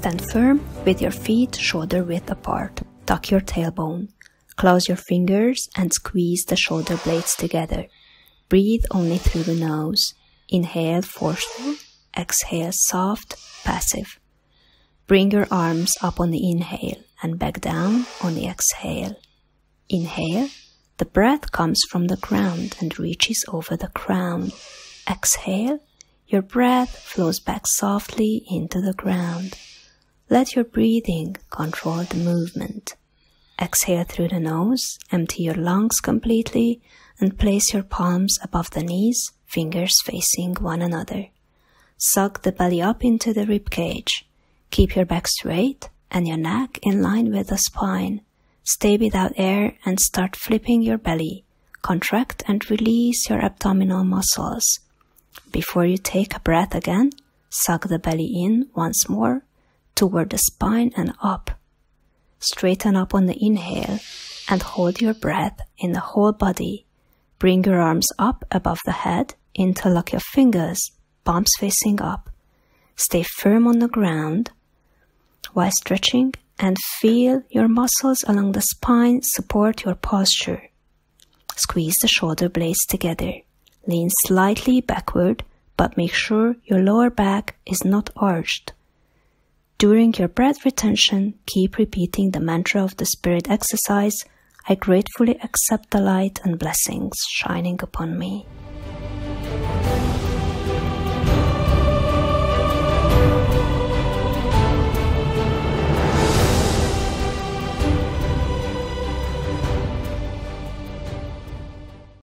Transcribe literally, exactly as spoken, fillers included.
Stand firm with your feet shoulder width apart. Tuck your tailbone. Close your fingers and squeeze the shoulder blades together. Breathe only through the nose. Inhale forceful, exhale soft, passive. Bring your arms up on the inhale and back down on the exhale. Inhale, the breath comes from the ground and reaches over the crown. Exhale, your breath flows back softly into the ground. Let your breathing control the movement. Exhale through the nose, empty your lungs completely, and place your palms above the knees, fingers facing one another. Suck the belly up into the rib cage. Keep your back straight and your neck in line with the spine. Stay without air and start flipping your belly. Contract and release your abdominal muscles. Before you take a breath again, suck the belly in once more, toward the spine and up. Straighten up on the inhale and hold your breath in the whole body. Bring your arms up above the head, interlock your fingers, palms facing up. Stay firm on the ground while stretching and feel your muscles along the spine support your posture. Squeeze the shoulder blades together. Lean slightly backward, but make sure your lower back is not arched. During your breath retention, keep repeating the mantra of the spirit exercise, I gratefully accept the light and blessings shining upon me.